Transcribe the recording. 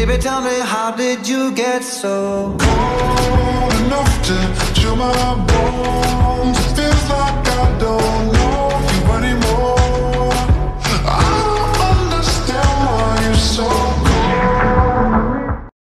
Baby, tell me, how did you get so cold enough to chill my bones?